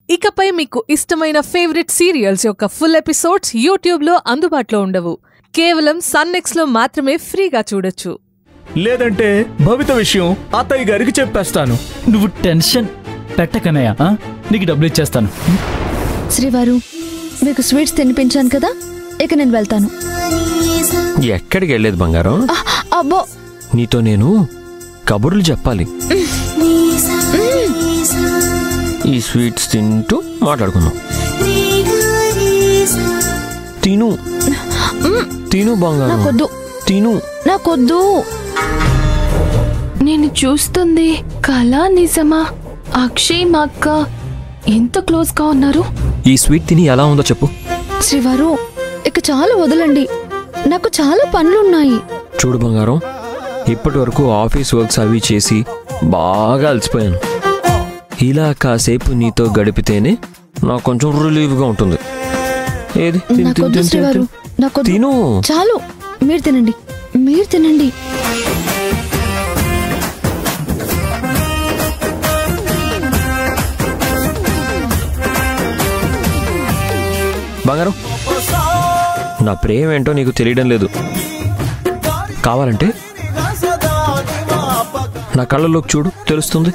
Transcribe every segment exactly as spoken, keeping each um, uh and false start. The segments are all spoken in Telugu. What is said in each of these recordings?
ఇకపై మీకు ఇష్టమైన ఫేవరెట్ సీరియల్స్ యొక్క ఫుల్ ఎపిసోడ్స్ యూట్యూబ్లో అందుబాటులో ఉండవు. కేవలం సన్నెక్స్లో మాత్రమే ఫ్రీగా చూడొచ్చు. లేదంటే భవిత విషయం అత్తయ్య గారికి చెప్పేస్తాను. నువ్వు టెన్షన్ పెట్టకనయ్యా, నీకు డబ్బులు ఇచ్చేస్తాను. శ్రీవారు, మీకు స్వీట్స్ తినిపించాను కదా, ఇక నేను వెళ్తాను. ఎక్కడికి వెళ్ళేది బంగారం? అబ్బో, నీతో నేను కబుర్లు చెప్పాలి. ఈ స్వీట్స్ తింటూ మాట్లాడుకుందాం. తిను తిను బంగారం, నాకొద్దు. తిను, నాకొద్దు. నేను చూస్తుంది కళ నిజమా? అక్షయ్ మా అక్క ఎంత క్లోజ్ గా ఉన్నారు. ఈ స్వీట్ తిని ఎలా ఉందో చెప్పు. శ్రీవారు, ఇక చాలా వదలండి, నాకు చాలా పనులున్నాయి. చూడు బంగారం, ఇప్పటి వరకు ఆఫీస్ వర్క్స్ అవి చేసి బాగా అలసిపోయాను. ఇలా కాసేపు నీతో గడిపితేనే నాకు కొంచెం రిలీఫ్గా ఉంటుంది. ఏది నాకొద్దు శ్రీవారు, నాకొద్దు. తిను. చాలు, మీరు తినండి, మీరు తినండి. బంగారం, నా ప్రేమ ఏంటో నీకు తెలియడం లేదు. కావాలంటే నా కళ్ళలోకి చూడు, తెలుస్తుంది.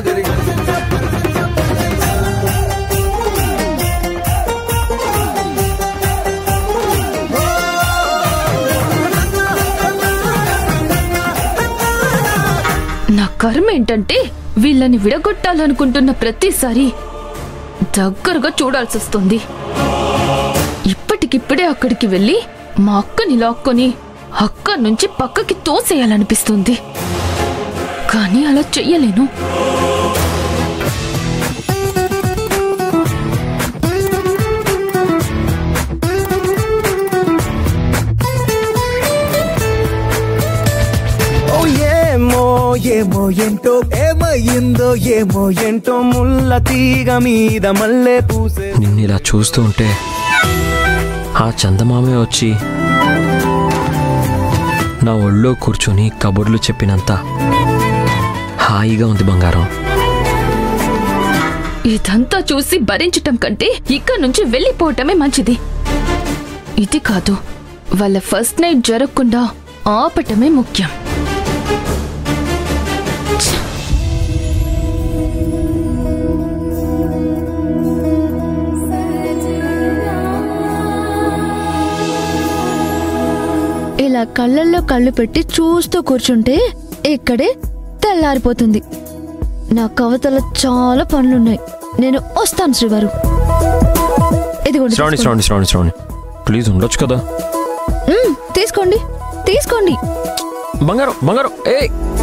నా కర్మ ఏంటంటే వీళ్ళని విడగొట్టాలనుకుంటున్న ప్రతిసారి దగ్గరగా చూడాల్సి వస్తుంది. ఇప్పటికిప్పుడే అక్కడికి వెళ్ళి మా అక్కని లాక్కొని అక్కడి నుంచి పక్కకి తోసేయాలనిపిస్తుంది, కానీ అలా చెయ్యలేను. ఏమో ఏంటో ఏమయ్యిందో ఏమో ఏంటో ముల్ల తీగ మీద మల్లె పూసే. నిన్ను ఇలా చూస్తూ ఉంటే ఆ చందమామే వచ్చి నా ఒళ్ళో కూర్చొని కబుర్లు చెప్పినంత హాయిగా ఉంది బంగారం. ఇదంతా చూసి భరించటం కంటే ఇక్కడి నుంచి వెళ్ళిపోవటమే మంచిది. ఇది కాదు, వాళ్ళ ఫస్ట్ నైట్ జరగకుండా ఆపటమే ముఖ్యం. ఇలా కళ్ళల్లో కళ్ళు పెట్టి చూస్తూ కూర్చుంటే ఇక్కడే తెల్లారిపోతుంది. నా కవితలో చాలా పనులున్నాయి, నేను వస్తాను శ్రీవారు. ఇదిగోండి, శ్రావణి శ్రావణి శ్రావణి శ్రావణి ప్లీజ్ ఉండొచ్చు కదా. తీసుకోండి తీసుకోండి. బంగారం బంగారం ఏ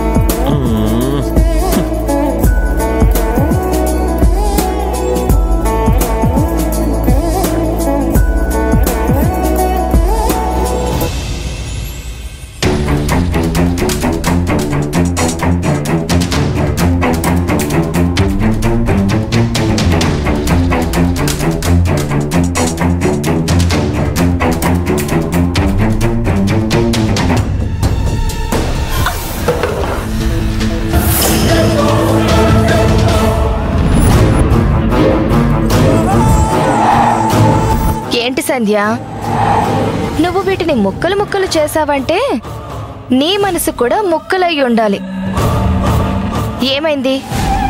ఏంటి సంధ్య, నువ్వు వీటిని ముక్కలు ముక్కలు చేసావంటే నీ మనసు కూడా ముక్కలయ్యి ఉండాలి. ఏమైంది?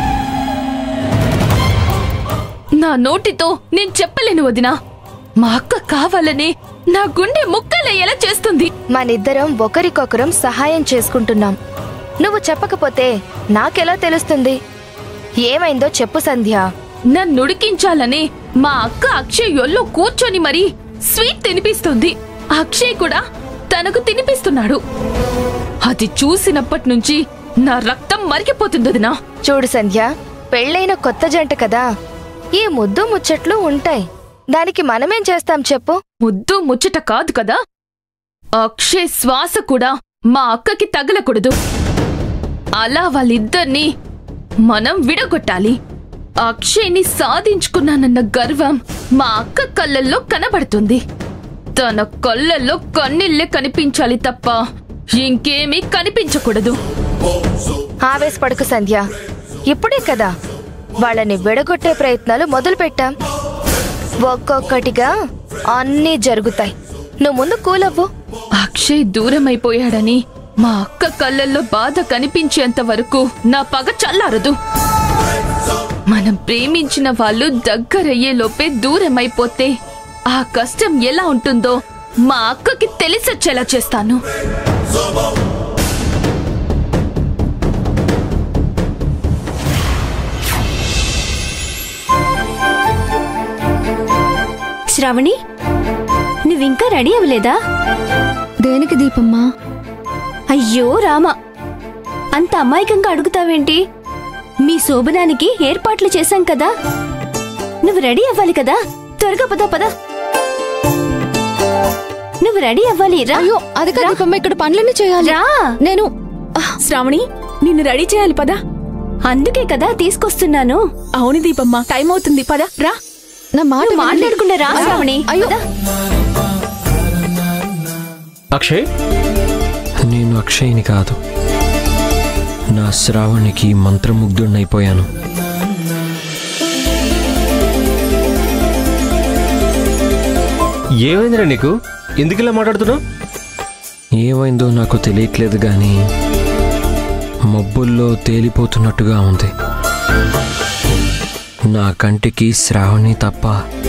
నా నోటితో నేను చెప్పలేను వదినా. మా అక్క కావాలని నా గుండె ముక్కలయ్యేలా చేస్తుంది. మనిద్దరం ఒకరికొకరం సహాయం చేసుకుంటున్నాం. నువ్వు చెప్పకపోతే నాకెలా తెలుస్తుంది? ఏమైందో చెప్పు సంధ్య. నన్ను ఉడికించాలని మా అక్క అక్షయ్ ఒళ్ళో కూర్చొని మరీ స్వీట్ తినిపిస్తుంది. అక్షయ్ కూడా తనకు తినిపిస్తున్నాడు. అది చూసినప్పటి నుంచి నా రక్తం మరిగిపోతుంది. నా చూడు సంధ్య, పెళ్ళైన కొత్త జంట కదా, ఈ ముద్దు ముచ్చట్లు ఉంటాయి. దానికి మనమేం చేస్తాం చెప్పు? ముద్దు ముచ్చట కాదు కదా, అక్షయ్ శ్వాస కూడా మా అక్కకి తగలకూడదు. అలా వాళ్ళిద్దరినీ మనం విడగొట్టాలి. అక్షయ్ని సాధించుకున్నానన్న గర్వం మా అక్క కళ్ళల్లో కనబడుతుంది. తన కళ్ళల్లో కన్నీళ్లే కనిపించాలి తప్ప ఇంకేమీ కనిపించకూడదు. ఆవేశపడకు సంధ్య, ఇప్పుడే కదా వాళ్ళని విడగొట్టే ప్రయత్నాలు మొదలు పెట్టాం. ఒక్కొక్కటిగా అన్నీ జరుగుతాయి. నువ్వు ముందు కూలవ్వు. అక్షయ్ దూరం అయిపోయాడని మా అక్క కళ్ళల్లో బాధ కనిపించేంత వరకు నా పగ చల్లారదు. మనం ప్రేమించిన వాళ్ళు దగ్గరయ్యే లోపే దూరం అయిపోతే ఆ కష్టం ఎలా ఉంటుందో మా అక్కకి తెలిసొచ్చేలా చేస్తాను. శ్రావణి, నువ్వింకా రెడీ అవ్వలేదా? దేనికి దీపమ్మా? అయ్యో రామా, అంత అమాయకంగా అడుగుతావేంటి? మీ శోభనానికి ఏర్పాట్లు చేశాం కదా, నువ్వు రెడీ అవ్వాలి కదా. త్వరగా పద పద, నువ్వు రెడీ అవ్వాలి. రా. అయ్యో అది కాదు దీపమ్మ, ఇక్కడ పనులన్నీ చేయాలి. రా. నేను శ్రావణి, నిన్ను రెడీ చేయాలి పద. అందుకే కదా తీసుకొస్తున్నాను. అవును దీపమ్మ, టైం అవుతుంది పద. రా. నా మాట మాట్లాడకుండా రా శ్రావణి. అయ్యో అక్షయ్, నేను అక్షయ్ని కాదు, నా శ్రావణికి మంత్రముగ్ధుడినైపోయాను. ఏమైందిరా నీకు? ఎందుకు ఇలా మాట్లాడుతున్నావు? ఏమైందో నాకు తెలియట్లేదు గాని మబ్బుల్లో తేలిపోతున్నట్టుగా ఉంది. నా కంటికి శ్రావణి తప్ప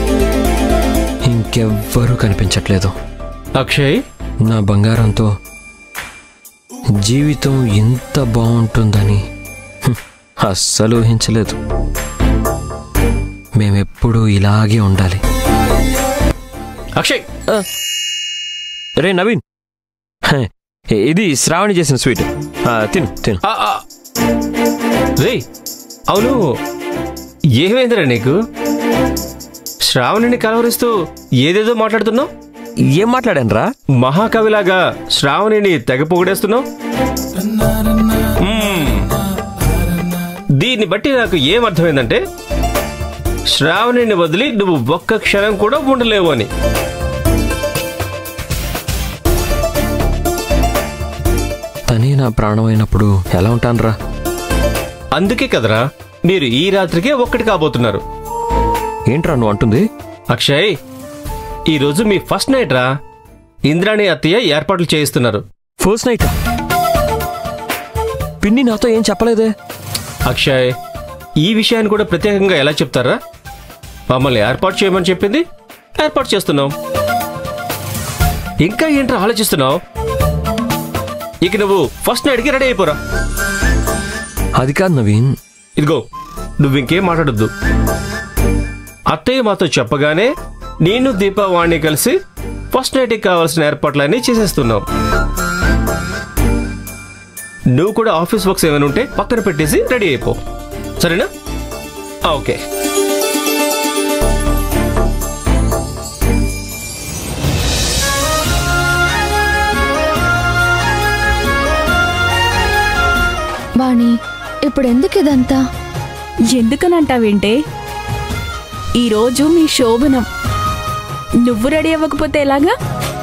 ఇంకెవ్వరూ కనిపించట్లేదు. అక్షయ్, నా బంగారంతో జీవితం ఎంత బాగుంటుందని హ్మ్, అస్సలు ఊహించలేదు. మేమెప్పుడూ ఇలాగే ఉండాలి. అక్షయ్, రే నవీన్, హ, ఇది శ్రావణి చేసిన స్వీట్. ఆ, తిను తిను. ఆ, ఆ. రే, అవును, ఏమైందిరా నీకు? శ్రావణిని కలవరిస్తూ ఏదేదో మాట్లాడుతున్నావు. ఏం మాట్లాడాను రా? మహాకవిలాగా శ్రావణిని తెగ పొగిడేస్తున్నావు. మ్మ్. దీన్ని బట్టి నాకు ఏమర్థమైందంటే శ్రావణిని వదిలి నువ్వు ఒక్క క్షణం కూడా ఉండలేవు అని. తనే నా ప్రాణమైనప్పుడు ఎలా ఉంటానురా? అందుకే కదరా మీరు ఈ రాత్రికే ఒక్కటి కాబోతున్నారు. ఏంట్రా నువ్వు అంటుంది? అక్షయ్, ఈరోజు మీ ఫస్ట్ నైట్ రా. ఇంద్రాణి అత్తయ్య ఏర్పాట్లు చేయిస్తున్నారు. First night? పిన్ని నాతో ఏం చెప్పలేదే. అక్షయ్, ఈ విషయాన్ని కూడా ప్రత్యేకంగా ఎలా చెప్తారా? మమ్మల్ని ఏర్పాటు చేయమని చెప్పింది, ఏర్పాటు చేస్తున్నాం. ఇంకా ఏంట్రా ఆలోచిస్తున్నావు? ఇక నువ్వు ఫస్ట్ నైట్కి రెడీ అయిపోరా. అది కాదు నవీన్. ఇదిగో, నువ్వు ఇంకేం మాట్లాడొద్దు. అత్తయ్య మాతో చెప్పగానే నేను దీపావాణి కలిసి ఫస్ట్ నైట్కి కావాల్సిన ఏర్పాట్లన్నీ చేసేస్తున్నావు. నువ్వు కూడా ఆఫీస్ వర్క్స్ ఏమైనా ఉంటే పక్కన పెట్టేసి రెడీ అయిపో, సరేనా? ఓకే. వాణి, ఇప్పుడు ఎందుకు ఇదంతా? ఎందుకనంటావేంటే, ఈరోజు మీ శోభనం. నువ్వు రెడీ అవ్వకపోతే ఎలాగా?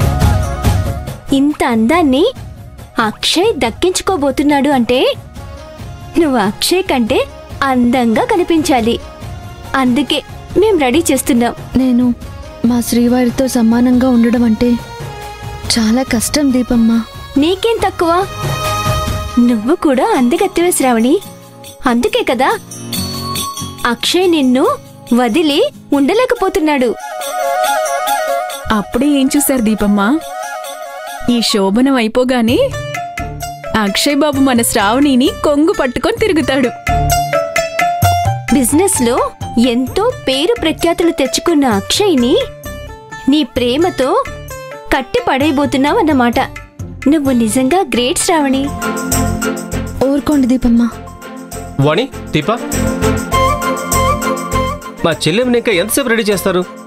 ఇంత అందాన్ని అక్షయ్ దక్కించుకోబోతున్నాడు అంటే నువ్వు అక్షయ్ కంటే అందంగా కనిపించాలి. అందుకే మేం రెడీ చేస్తున్నాం. నేను మా శ్రీవారితో సమానంగా ఉండడం అంటే చాలా కష్టం దీపమ్మ. నీకేం తక్కువ? నువ్వు కూడా అందగత్తెవే శ్రావణి. అందుకే కదా అక్షయ్ నిన్ను వదిలి ఉండలేకపోతున్నాడు. అప్పుడే ఏం చూశారు దీపమ్మ? ఈ శోభనం అయిపోగానే అక్షయ్ బాబు మన శ్రావణిని కొంగు పట్టుకొని తిరుగుతాడు. బిజినెస్ లో ఎంతో పేరు ప్రఖ్యాతులు తెచ్చుకున్న అక్షయ్ని నీ ప్రేమతో కట్టి పడైపోతున్నావన్నమాట. నువ్వు నిజంగా గ్రేట్ శ్రావణి. ఊరుకోండి దీపమ్మ. వాణి, దీపా, మా చెల్లెమ్మని ఇంకా ఎంతసేపు రెడీ చేస్తారు?